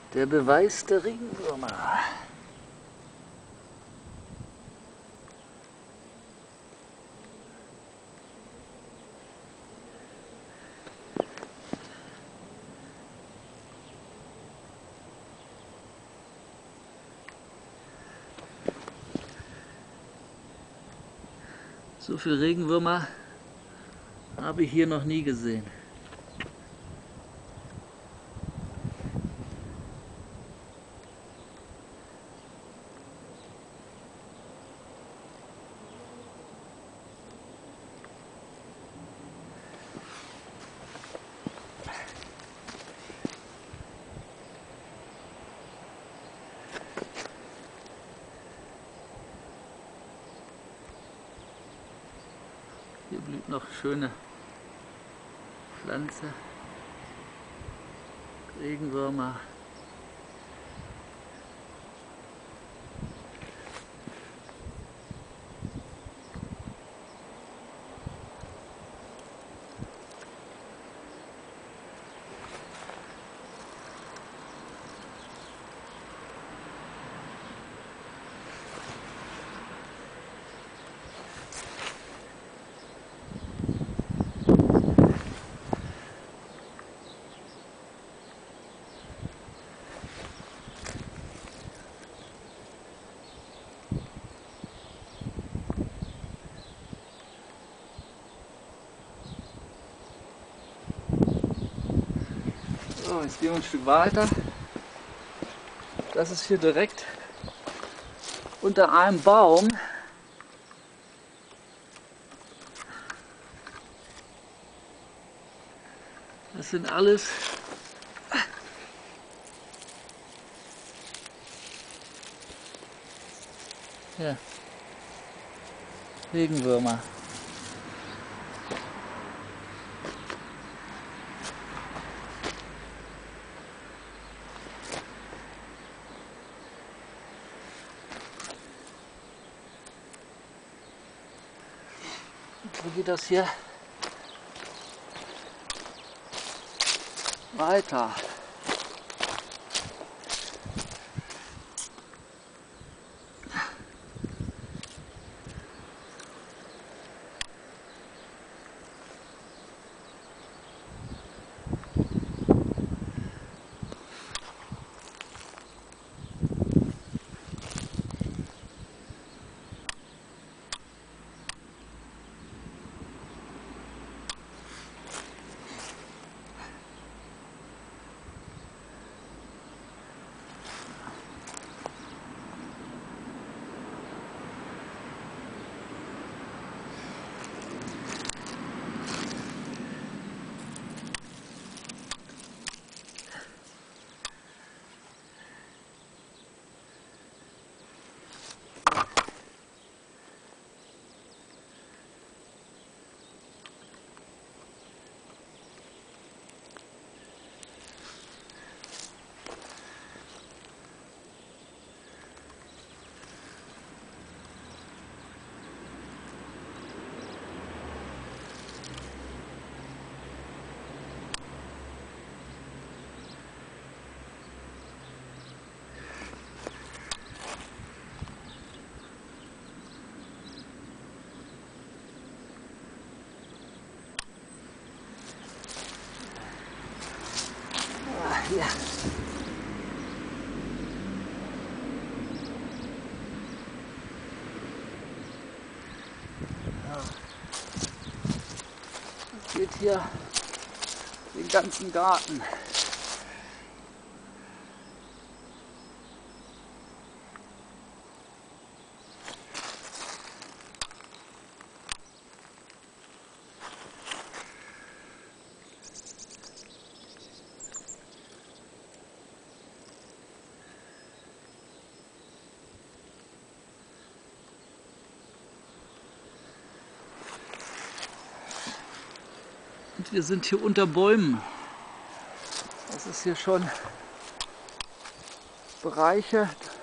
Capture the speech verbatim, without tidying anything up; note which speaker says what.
Speaker 1: Der Beweis der Regenwürmer. So viele Regenwürmer habe ich hier noch nie gesehen. Hier blüht noch schöne Pflanze, Regenwürmer. So, jetzt gehen wir ein Stück weiter. Das ist hier direkt unter einem Baum. Das sind alles ja, Regenwürmer. Wo geht das hier weiter? Ja. Das geht hier den ganzen Garten. Und wir sind hier unter Bäumen. Das ist hier schon Bereiche,